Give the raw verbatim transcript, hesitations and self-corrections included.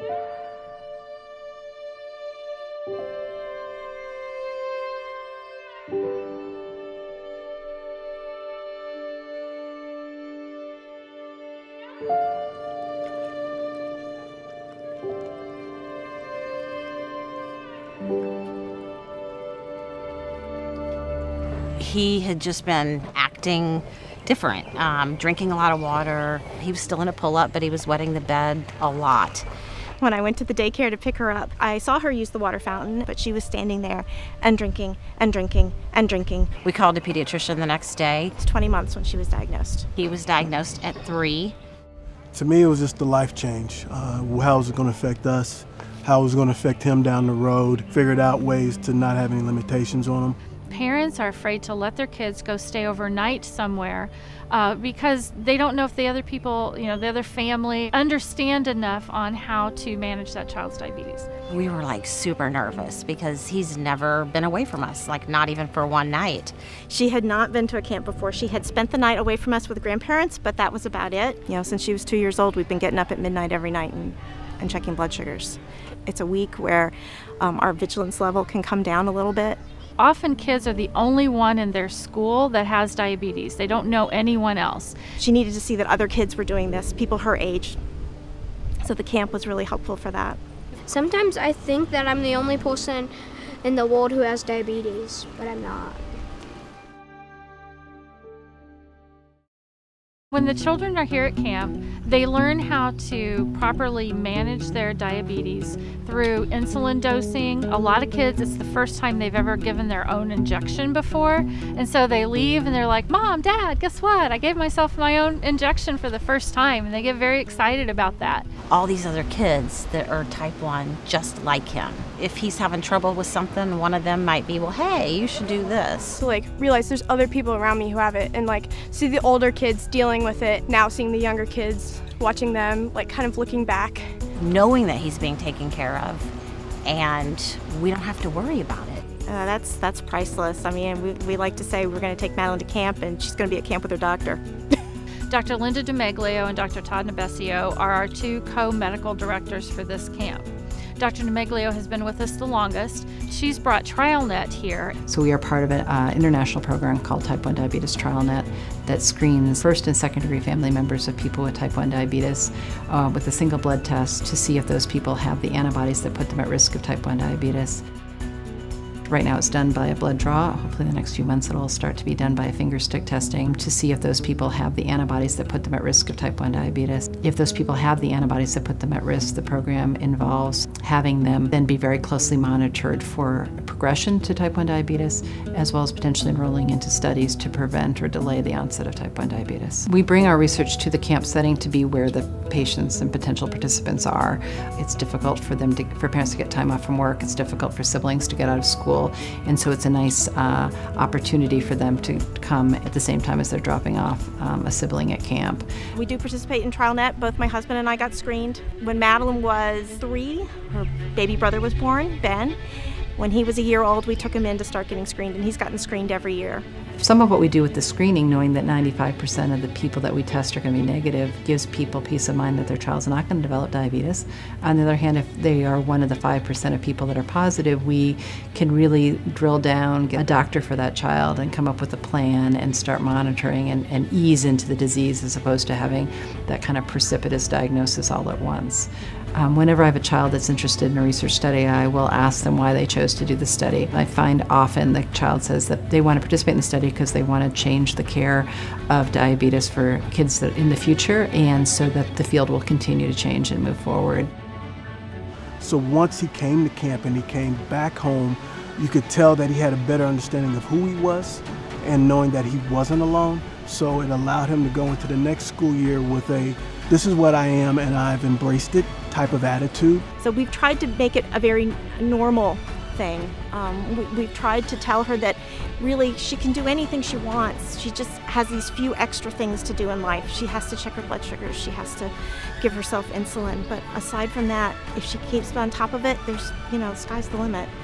He had just been acting different, um, drinking a lot of water. He was still in a pull-up, but he was wetting the bed a lot. When I went to the daycare to pick her up, I saw her use the water fountain, but she was standing there and drinking and drinking and drinking. We called a pediatrician the next day. It's twenty months when she was diagnosed. He was diagnosed at three. To me, it was just the life change. Uh, how was it going to affect us? How it was going to affect him down the road? Figured out ways to not have any limitations on him. Parents are afraid to let their kids go stay overnight somewhere uh, because they don't know if the other people, you know, the other family understand enough on how to manage that child's diabetes. We were like super nervous because he's never been away from us, like not even for one night. She had not been to a camp before. She had spent the night away from us with grandparents, but that was about it. You know, since she was two years old, we've been getting up at midnight every night and, and checking blood sugars. It's a week where um, our vigilance level can come down a little bit. Often kids are the only one in their school that has diabetes. They don't know anyone else. She needed to see that other kids were doing this, people her age. So the camp was really helpful for that. Sometimes I think that I'm the only person in the world who has diabetes, but I'm not. When the children are here at camp, they learn how to properly manage their diabetes through insulin dosing. A lot of kids, it's the first time they've ever given their own injection before, and so they leave and they're like, Mom, Dad, guess what? I gave myself my own injection for the first time, and they get very excited about that. All these other kids that are type one just like him. If he's having trouble with something, one of them might be, well, hey, you should do this. To like realize there's other people around me who have it, and like see the older kids dealing with it, now seeing the younger kids, watching them, like kind of looking back. Knowing that he's being taken care of and we don't have to worry about it. Uh, that's that's priceless. I mean, we, we like to say we're going to take Madeline to camp and she's going to be at camp with her doctor. Doctor Linda DeMeglio and Doctor Todd Nebesio are our two co-medical directors for this camp. Doctor DeMeglio has been with us the longest. She's brought TrialNet here. So we are part of an uh, international program called Type one Diabetes TrialNet that screens first and second degree family members of people with type one diabetes uh, with a single blood test to see if those people have the antibodies that put them at risk of type one diabetes. Right now it's done by a blood draw. Hopefully in the next few months it'll start to be done by finger stick testing to see if those people have the antibodies that put them at risk of type one diabetes. If those people have the antibodies that put them at risk, the program involves having them then be very closely monitored for progression to type one diabetes, as well as potentially enrolling into studies to prevent or delay the onset of type one diabetes. We bring our research to the camp setting to be where the patients and potential participants are. It's difficult for them to, for parents to get time off from work. It's difficult for siblings to get out of school. And so it's a nice uh, opportunity for them to come at the same time as they're dropping off um, a sibling at camp. We do participate in TrialNet. Both my husband and I got screened. When Madeline was three, her baby brother was born, Ben. When he was a year old, we took him in to start getting screened, and he's gotten screened every year. Some of what we do with the screening, knowing that ninety-five percent of the people that we test are going to be negative, gives people peace of mind that their child's not going to develop diabetes. On the other hand, if they are one of the five percent of people that are positive, we can really drill down, get a doctor for that child, and come up with a plan and start monitoring and, and ease into the disease as opposed to having that kind of precipitous diagnosis all at once. Um, whenever I have a child that's interested in a research study, I will ask them why they chose to do the study. I find often the child says that they want to participate in the study because they want to change the care of diabetes for kids that in the future, and so that the field will continue to change and move forward. So once he came to camp and he came back home, you could tell that he had a better understanding of who he was and knowing that he wasn't alone. So it allowed him to go into the next school year with a, this is what I am and I've embraced it type of attitude. So we've tried to make it a very normal thing. Um, we, we've tried to tell her that really she can do anything she wants. She just has these few extra things to do in life. She has to check her blood sugars. She has to give herself insulin. But aside from that, if she keeps on top of it, there's, you know, the sky's the limit.